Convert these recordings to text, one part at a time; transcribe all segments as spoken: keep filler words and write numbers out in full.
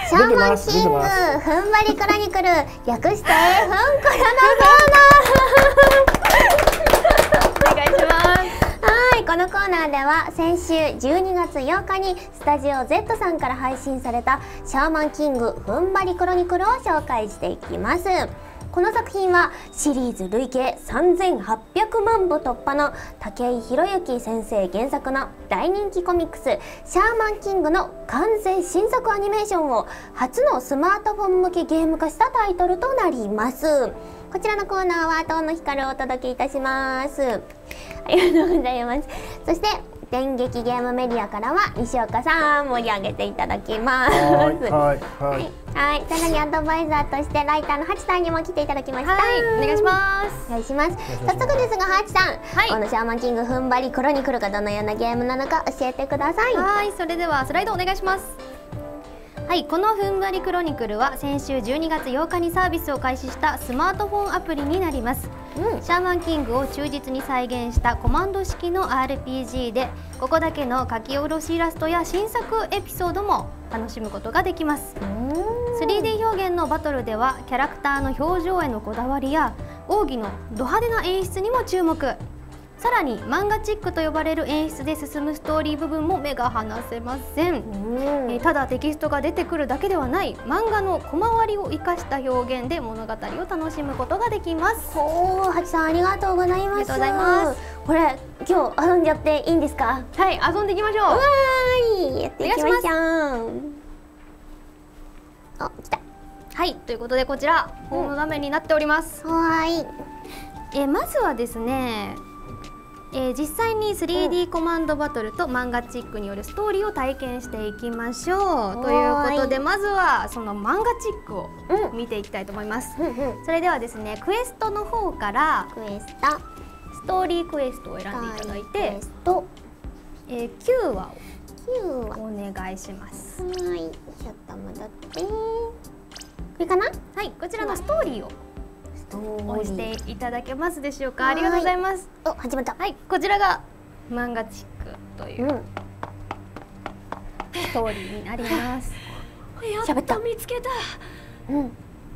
シャーマンキングふんばりクロニクル、略してふんころのコーナーお願いします。はい、このコーナーでは先週じゅうにがつようかにスタジオ Z さんから配信されたシャーマンキングふんばりクロニクルを紹介していきます。この作品はシリーズ累計さんぜんはっぴゃくまんぶ突破の武井宏之先生原作の大人気コミックス「シャーマンキング」の完全新作アニメーションを初のスマートフォン向けゲーム化したタイトルとなります。こちらのコーナーは遠野光をお届けいたします。ありがとうございます。そして電撃ゲームメディアからは西岡さん盛り上げていただきます。はいはいはいはい。さらにアドバイザーとしてライターのハチさんにも来ていただきました。 はい、お願いします。 お願いします。早速ですがハチさん、はい、このシャーマンキングふんばりクロニクルがどのようなゲームなのか教えてください。 はい、それではスライドお願いします。はい、このふんばりクロニクルは先週じゅうにがつようかにサービスを開始したスマートフォンアプリになります。うん、シャーマンキングを忠実に再現したコマンド式の アールピージー で、ここだけの書き下ろしイラストや新作エピソードも楽しむことができます。スリーディー 表現のバトルではキャラクターの表情へのこだわりや奥義のド派手な演出にも注目。さらに漫画チックと呼ばれる演出で進むストーリー部分も目が離せません。えー、ただテキストが出てくるだけではない漫画の小回りを生かした表現で物語を楽しむことができます。 おお、ハチさんありがとうございます。ありがとうございます。これ今日遊んじゃっていいんですか？ はい、遊んでいきましょう。 わーい、やっていきましょう。あ、来た。 はい、ということでこちらホーム画面になっております。 うん、はーい。 えー、まずはですね。えー、実際に スリーディー コマンドバトルと漫画チックによるストーリーを体験していきましょう。ということでまずはその漫画チックを見ていきたいと思います。うんうん、それではですね、クエストの方からクエストストーリークエストを選んでいただいて、えー、きゅうわをお願いします。 はい、ちょっと戻ってこれかな。 はい、こちらのストーリーを押していただけますでしょうか。ありがとうございます。 お、始まった。 はい、こちらが漫画チックという、うん、ストーリーになります。 やっと見つけた。 うん。 よ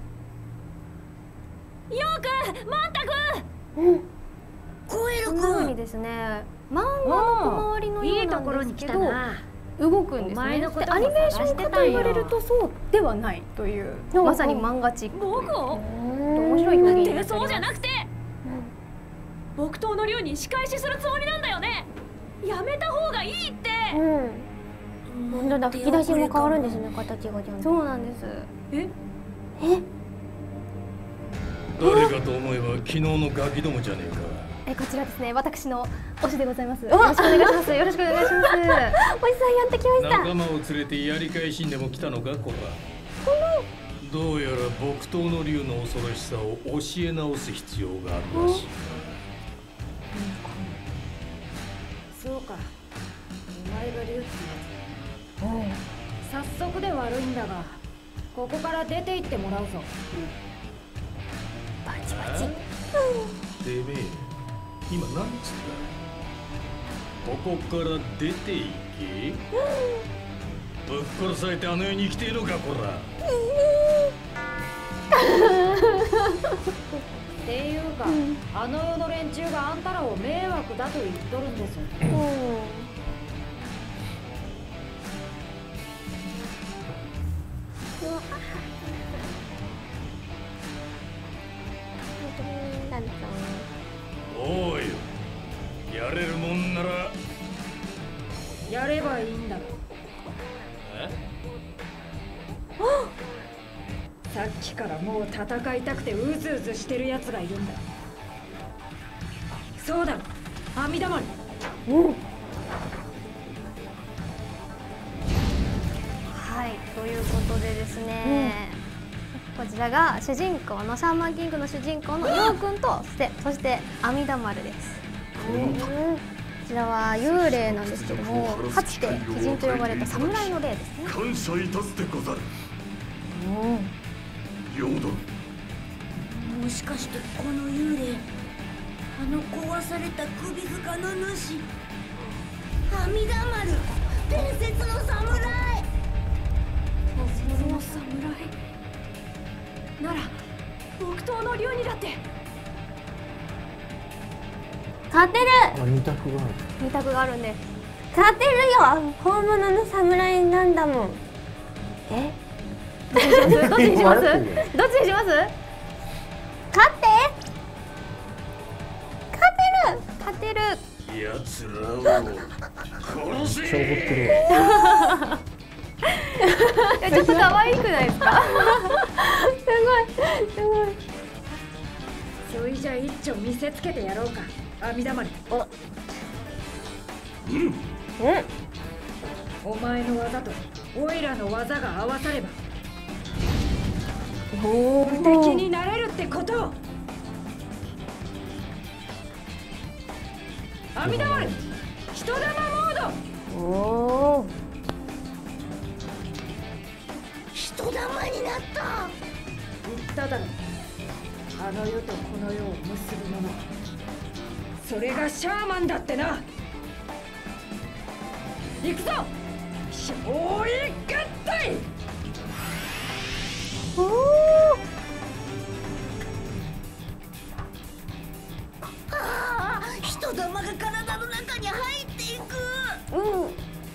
うくん、まったくん。 うん。 コエルくん。 このようにですね、漫画の小回りのようなんですけど、動くんですね。アニメーション化と言われるとそうではないという、まさに漫画チック。 僕を面白い表現になっております。 そうじゃなくて、木刀の竜に仕返しするつもりなんだよね。やめた方がいいって。 うん。本当だ、吹き出しも変わるんですね、形がちゃんと。 そうなんです。 え？ え？ 誰かと思えば昨日のガキどもじゃねえか。 え、こちらですね、私の推しでございます。よろしくお願いします。よろしくお願いします。 おじさんやってきました。 仲間を連れてやり返しにでも来たのか、こら。どうやら木刀の竜の恐ろしさを教え直す必要があるらしい。 そうか、お前が竜ってやつ。早速で悪いんだが、ここから出て行ってもらうぞ。 バチバチ。 てめえ、今何つった？ここから出て行け？ぶっ殺されてあの世に生きてえのか、こら。 っていうか、うん、あの世の連中があんたらを迷惑だと言っとるんです。うん、 おい、やれるもんならやればいいんだろ。さっきからもう戦いたくてうずうずしてるやつがいるんだ。そうだ、阿弥陀丸。うん。 はい、ということでですね、うん、こちらが主人公のシャーマンキングの主人公のヨウ君とそしてそして阿弥陀丸です。うん、こちらは幽霊なんですけども、かつて鬼人と呼ばれた侍の霊ですね。 感謝いたすでござる。うん。ヨウ殿。 もしかしてこの幽霊、あの壊された首塚の主、阿弥陀丸、伝説の侍。 伝説の刀の竜にだって。 勝てる。 あ、二択がある。 二択があるんで。 勝てるよ。本物の侍なんだもん。え？ どっちにします？どっちにします？ 迷ってるよどっちにします？ 勝って勝てる。 勝てる。 奴らを殺勝負っせ。 てるいやちょっと可愛くないですか？ すごいすごい。 そいじゃ一丁見せつけてやろうか。阿弥陀丸。 お。 うん。 うん。 お前の技とオイラの技が合わさればお無敵になれるってことを。阿弥陀丸、人玉モード。 おお。 人玉になった。 言っただろ。あの世とこの世を結ぶもの。それがシャーマンだってな。行くぞ。勝利合体。 おお。 ああ、人玉が体の中に入っていく。 うん。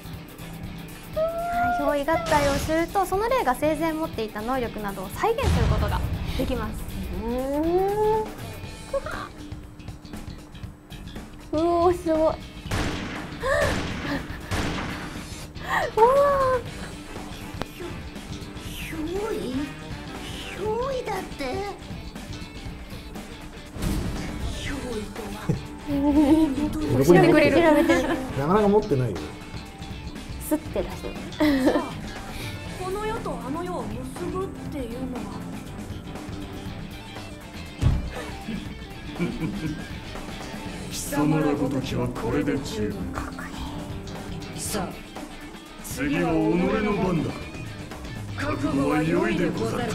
憑依合体をするとその霊が生前持っていた能力などを再現することができます。 うーん。うおー、すごい。おお。 憑依？憑依だって。憑依とはどこに調べてくれる。 調べてる。 なかなか持ってないよ。 スッて出してる。 この世とあの世を結ぶっていうのは。 貴様らごときはこれで十分。 さあ、 次は己の番だ。覚悟は良いでござる。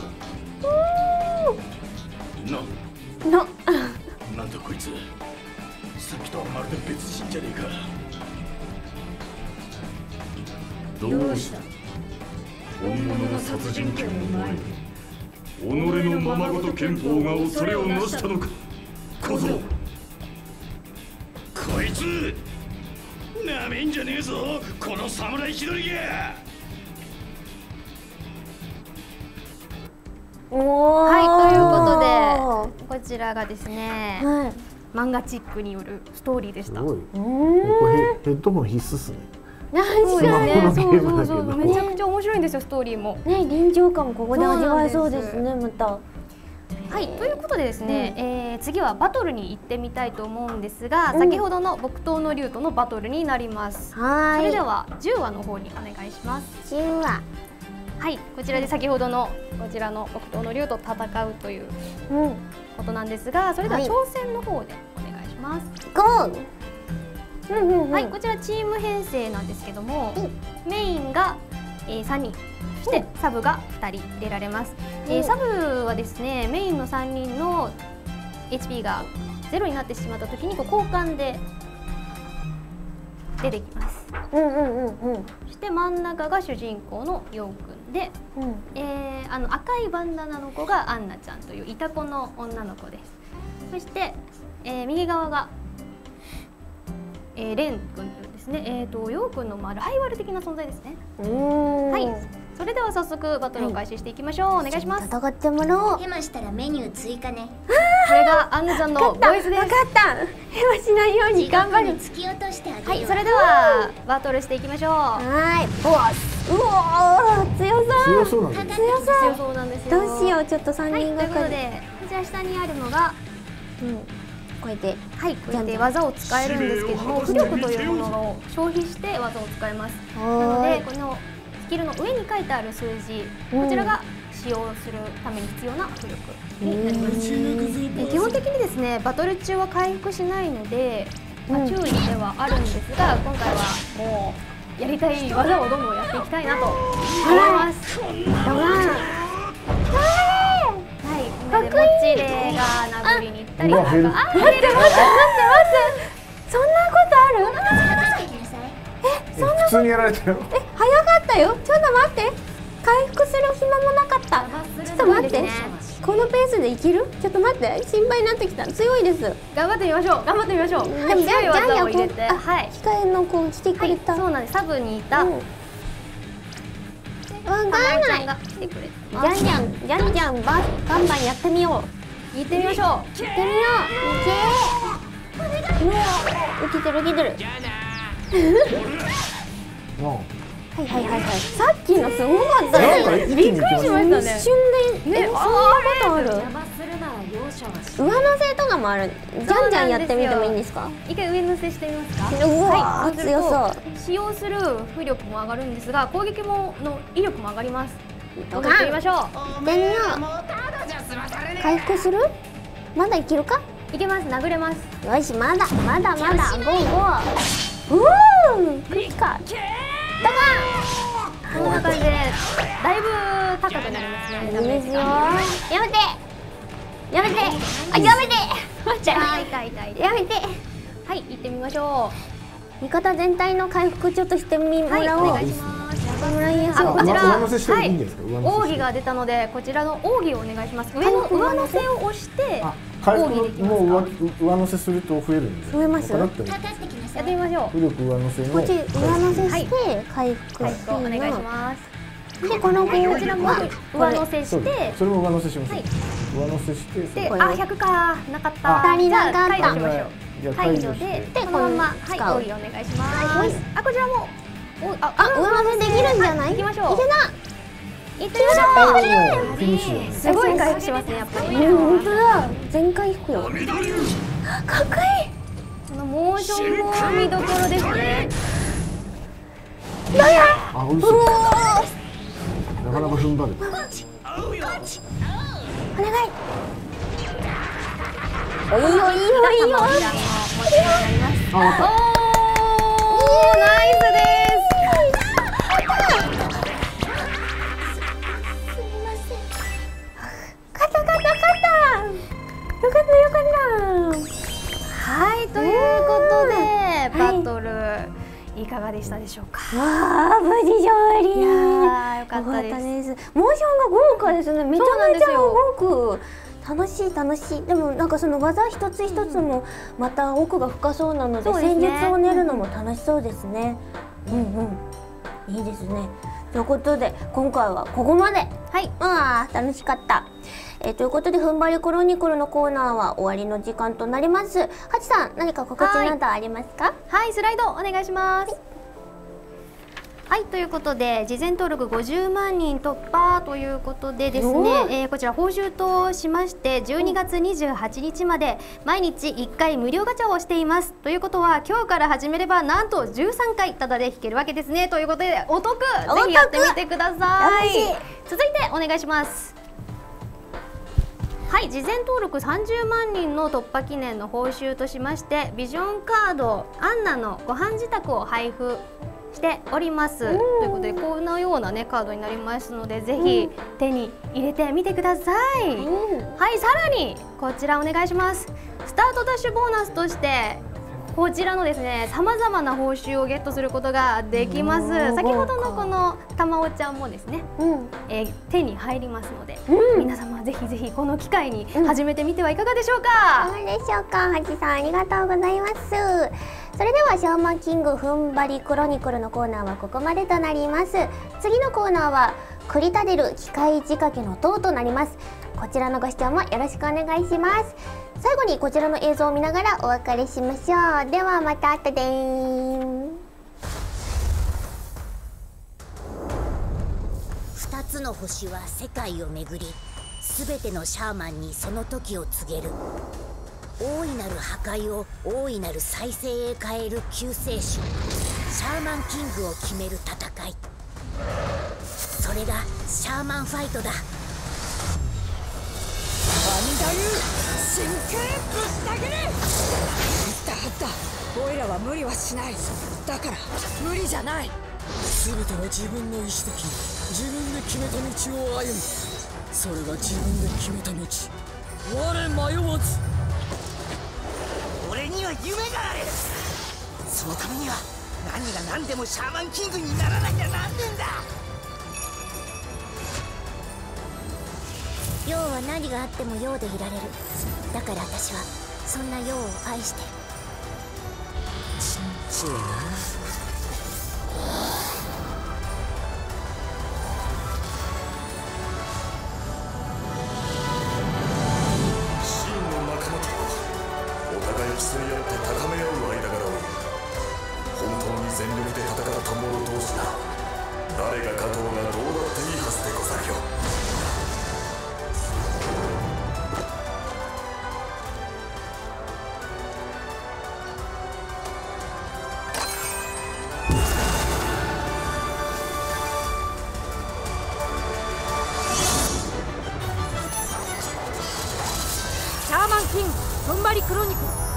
な、 の。 なんだこいつ。さっきとはまるで別人じゃねえか。どうした？本物の殺人剣を前に己のままごと憲法が恐れをなしたのか。小僧、こいつなめんじゃねえぞ、この侍気取りが。 おお。 はい、ということでこちらがですね、 はい。 漫画チックによるストーリーでした。 すごい。 うこーん。 れヘヘッドホン必須っすね。 そう確かにですね。そうスマホのゲームそうそう、 だけどめちゃくちゃ面白いんですよ、ストーリーも。 ね、臨場感もここで味わえそうですね、また。 はい、ということでですね、えー次はバトルに行ってみたいと思うんですが、 うん先ほどの木刀の竜とのバトルになります。 はーい。 それではじゅうわの方にお願いします。 じゅうわ。 はい、こちらで先ほどのこちらの木刀の竜と戦うといううん。 ことなんですが、それでははい挑戦の方でお願いします。 ゴー。うんうんうん。 はい、こちらチーム編成なんですけども、メインが、えー、さんにん、そしてサブがふたり入れられます。えーサブはですね、メインのさんにんの エイチピー がゼロになってしまった時にこう交換で出てきます。 うんうんうんうん。 そして真ん中が主人公のヨウくんで、 うん。 えーあの赤いバンダナの子がアンナちゃんといういた子の女の子です。そして、えー右側が、えーレン君というですね、えー、とヨウ君のまあライバル的な存在ですね。 うーん。 はい、それでは早速バトルを開始していきましょう。お願いします。 戦ってもらおう。 ヘマしたらメニュー追加ね。 これがアンナちゃんのボイスです。 わかった。ヘマしないように頑張る。 突き落としてあげる。 はい、それではバトルしていきましょう。 はーい。ボス。うおー、強そう。 強そうなんだよ。 強そう。 強そうなんですよ。 どうしよう、ちょっと三はい、ということ人がかり。 でこちら下にあるのが、 うん。こうやって。 はい、こうやって技を使えるんですけども、浮力というものを消費して技を使います。なのでこのスキルの上に書いてある数字、こちらが使用するために必要な浮力になります。え基本的にですね、バトル中は回復しないので、まあ、注意ではあるんですが、今回はもうやりたい技をどんどんやっていきたいなと思います。 ドワン。 はい、みんなでモッチレが殴りに行ったりとか、 うわあ、 待って待って待って待って。そんなことある？ え普通にやられたよ。 え、早かったよ。ちょっと待って。回復する暇もなかった。ちょっと待って。 このペースでいける？ちょっと待って、心配になってきた。強いです。 頑張ってみましょう。頑張ってみましょう。 でも強い技を入れて、 ジャンジャンこうはい。 控えの子来てくれた。 そうなんです。サブにいた。 うん、わかんない。 ちゃんが来てくれてじゃんじゃん、じゃんじゃん、ば、バンバンやってみよう。 行ってみましょう。 行ってみよう。いけー。うわ、受けてる受けてる。はいはいはいはい。さっきのすごかったね。びっくりしましたね。一瞬で、ね、そんなことある。 邪魔するなら容赦はし上乗せとかもある。じゃんじゃんやってみてもいいんですか？ 一回上乗せしてみますか？ うわはい、 ー、強そう。 使用する浮力も上がるんですが、攻撃もの威力も上がります。 ドどうぞ行ってみましょう。 行ってみよう。回復する？まだいけるか？ いけます。殴れます。 よし、まだまだまだ、ゴーゴー。うー、クリか。だがこんな感じでだいぶ高くなりますね。ダメージが。 やめてやめてあ、やめて待って、 あー、痛い痛い痛い。 やめて。 はい、行ってみましょ味方全体の回復ちょっとしてみもう。はい、 らおう。 お願いします。 してもらいやすい。 あ、こちら、 上乗せしてもいいんはいですか？上乗せして奥義が出たので、こちらの奥義をお願いします。上の上乗せを押してあ、回奥義でき復もますか？ 上上乗せすると増えるんです。 増えます？ 分かってる。 やってみましょう。 浮力上乗せのこっち上乗せして回復はい、 してお願いします。 で、この子こちらも上乗せそうしてです。それも上乗せします。 はい上乗せしてで、 これあ、ひゃくかなかった。 足りなかったじゃあ解除しましょう。 じゃあ解除で解除して、 でこのまま、はい、 使う奥義お願いします。あ、こちらも、お、あ、 あ、上乗せできるんじゃない？ 行きましょう。 いけな。 行ってみましょう。 もうフィニッシュだね。 すごい回復しますね、やっぱり。 うん、本当だ。全回引くよ。かっこいい。 このモーションも見どころですね。 あ、嘘。なかなか踏ん張る。 お願い。おいいよいいよいいよ。 こちらの持ちになります。 あ、終わった。 おー、ナイス勝った勝った勝った。よかったよかった。 です。はい、ということで、バトルいかがでしたでしょうか。 わあ、無事勝利。 いやー、よかったです。 です。モーションが豪華ですね。めちゃめちゃ動く。楽しい楽しい。でもなんかその技一つ一つもまた奥が深そうなので、 そうですね戦術を練るのも楽しそうですね。うんうん。いいですね。ということで今回はここまで。 はい、 ああ、楽しかった。えー、ということで、ふんばりクロニクルのコーナーは終わりの時間となります。はちさん、何か告知などありますか？ はい、スライドお願いします。はい、ということで事前登録ごじゅうまんにん突破ということでですね、えー、こちら報酬としましてじゅうにがつにじゅうはちにちまで毎日いっかい無料ガチャをしています。ということは今日から始めればなんとじゅうさんかいタダで引けるわけですね。ということでお得、ぜひやってみてください。続いてお願いします。はい、事前登録さんじゅうまんにんの突破記念の報酬としましてビジョンカードアンナのご飯支度を配布しております。ということでこのようなねカードになりますので、ぜひ手に入れてみてください。はい、さらにこちらお願いします。スタートダッシュボーナスとしてこちらのですねさまざまな報酬をゲットすることができます。先ほどのこのたまおちゃんもですね、 うん。 えー手に入りますので、 うん皆様ぜひぜひこの機会に始めてみてはいかがでしょうか。 どうでしょうか。はちさん、ありがとうございます。それではシャーマンキングふんばりクロニクルのコーナーはここまでとなります。次のコーナーは繰り立てる機械仕掛けの塔となります。こちらのご視聴もよろしくお願いします。最後にこちらの映像を見ながらお別れしましょう。ではまた後でー。 二つの星は世界を巡り、すべてのシャーマンにその時を告げる。大いなる破壊を大いなる再生へ変える救世主、シャーマンキングを決める戦い。それがシャーマンファイトだ。 阿弥陀流神経ぶった切れ。はったはった、オイラは無理はしない。だから無理じゃない。 全ては自分の意志的に自分で決めた道を歩む。それが自分で決めた道。我迷わず。 俺には夢がある。そのためには何が何でもシャーマンキングにならなきゃなんねんだ。 陽は何があっても陽でいられる。だから私はそんな陽を愛してる。ちんちいな。 真の仲間とはお互い競い合って高め合う間柄を言う。本当に全力で戦った者同士なら誰が勝とうがどうだっていいはずでござるよ。 シャーマンキング踏ん張りクロニクル。